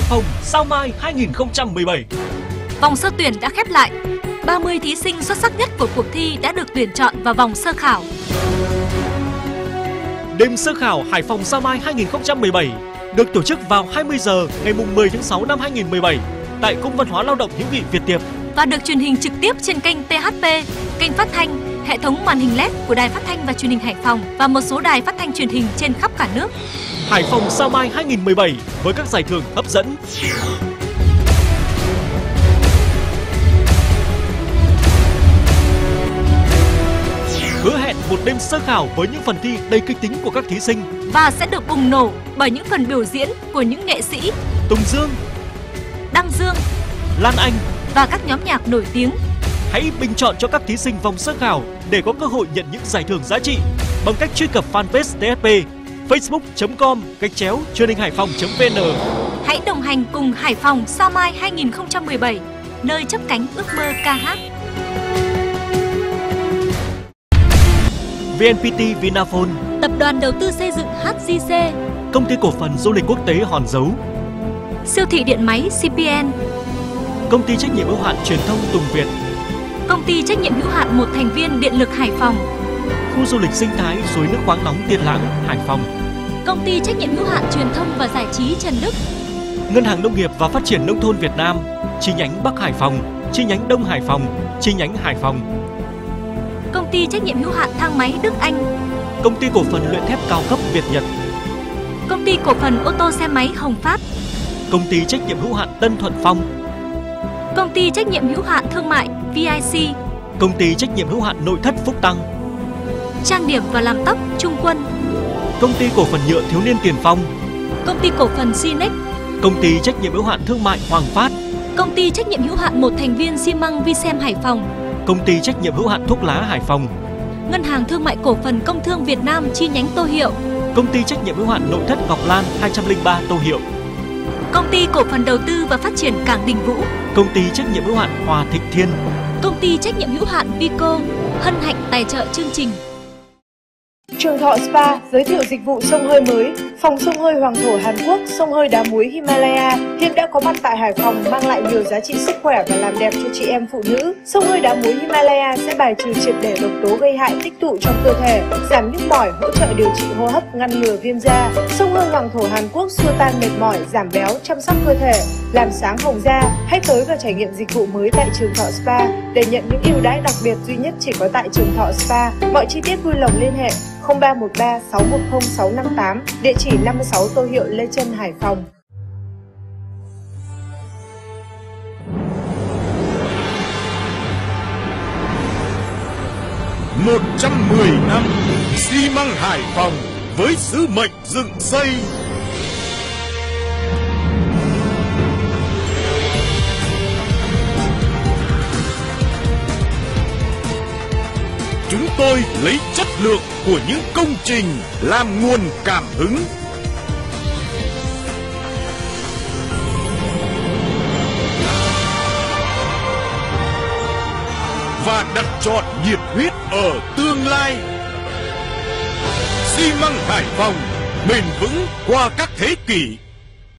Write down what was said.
Phòng Sao Mai 2017. Vòng sơ tuyển đã khép lại. 30 thí sinh xuất sắc nhất của cuộc thi đã được tuyển chọn vào vòng sơ khảo. Đêm sơ khảo Hải Phòng Sao Mai 2017 được tổ chức vào 20 giờ ngày 10 tháng 6 năm 2017 tại Cung văn hóa lao động hữu nghị Việt Tiệp và được truyền hình trực tiếp trên kênh THP, kênh phát thanh, hệ thống màn hình LED của Đài Phát thanh và Truyền hình Hải Phòng và một số đài phát thanh truyền hình trên khắp cả nước. Hải Phòng Sao Mai 2017 với các giải thưởng hấp dẫn. Hứa hẹn một đêm sơ khảo với những phần thi đầy kịch tính của các thí sinh và sẽ được bùng nổ bởi những phần biểu diễn của những nghệ sĩ Tùng Dương, Đăng Dương, Lan Anh và các nhóm nhạc nổi tiếng. Hãy bình chọn cho các thí sinh vòng sơ khảo để có cơ hội nhận những giải thưởng giá trị bằng cách truy cập fanpage THP, facebook.com/truyền hình hải phòng.vn. Hãy đồng hành cùng Hải Phòng Sao Mai 2017, nơi chấp cánh ước mơ ca hát. VNPT Vinaphone, Tập đoàn đầu tư xây dựng HJC, Công ty cổ phần du lịch quốc tế Hòn Dấu, Siêu thị điện máy CPN, Công ty trách nhiệm hữu hạn truyền thông Tùng Việt, Công ty trách nhiệm hữu hạn một thành viên điện lực Hải Phòng, Khu du lịch sinh thái suối nước khoáng nóng Tiên Lãng, Hải Phòng, Công ty trách nhiệm hữu hạn truyền thông và giải trí Trần Đức, Ngân hàng Nông nghiệp và Phát triển Nông thôn Việt Nam, chi nhánh Bắc Hải Phòng, chi nhánh Đông Hải Phòng, chi nhánh Hải Phòng, Công ty trách nhiệm hữu hạn thang máy Đức Anh, Công ty cổ phần luyện thép cao cấp Việt Nhật, Công ty cổ phần ô tô xe máy Hồng Phát, Công ty trách nhiệm hữu hạn Tân Thuận Phong, Công ty trách nhiệm hữu hạn thương mại VIC, Công ty trách nhiệm hữu hạn nội thất Phúc Tăng, Trang điểm và làm tóc Trung Quân, Công ty cổ phần nhựa thiếu niên Tiền Phong, Công ty cổ phần Sinex, Công ty trách nhiệm hữu hạn thương mại Hoàng Phát, Công ty trách nhiệm hữu hạn một thành viên xi măng Vicem Hải Phòng, Công ty trách nhiệm hữu hạn thuốc lá Hải Phòng, Ngân hàng Thương mại Cổ phần Công thương Việt Nam chi nhánh Tô Hiệu, Công ty trách nhiệm hữu hạn nội thất Ngọc Lan 203 Tô Hiệu, Công ty cổ phần đầu tư và phát triển Cảng Đình Vũ, Công ty trách nhiệm hữu hạn Hòa Thịnh Thiên, Công ty trách nhiệm hữu hạn Vico hân hạnh tài trợ chương trình. Trường Thọ Spa giới thiệu dịch vụ xông hơi mới. Phòng xông hơi Hoàng thổ Hàn Quốc, xông hơi đá muối Himalaya hiện đã có mặt tại Hải Phòng, mang lại nhiều giá trị sức khỏe và làm đẹp cho chị em phụ nữ. Xông hơi đá muối Himalaya sẽ bài trừ triệt để độc tố gây hại tích tụ trong cơ thể, giảm nhức mỏi, hỗ trợ điều trị hô hấp, ngăn ngừa viêm da. Xông hơi Hoàng thổ Hàn Quốc xua tan mệt mỏi, giảm béo, chăm sóc cơ thể, làm sáng hồng da. Hãy tới và trải nghiệm dịch vụ mới tại Trường Thọ Spa để nhận những ưu đãi đặc biệt duy nhất chỉ có tại Trường Thọ Spa. Mọi chi tiết vui lòng liên hệ 0313 610 658, địa chỉ 56 Tô Hiệu, Lê Trân, Hải Phòng. "110 năm xi măng Hải Phòng với sứ mệnh dựng xây. Chúng tôi lấy chất lượng của những công trình làm nguồn cảm hứng. Và đặt chọn nhiệt huyết ở tương lai. Xi măng Hải Phòng bền vững qua các thế kỷ.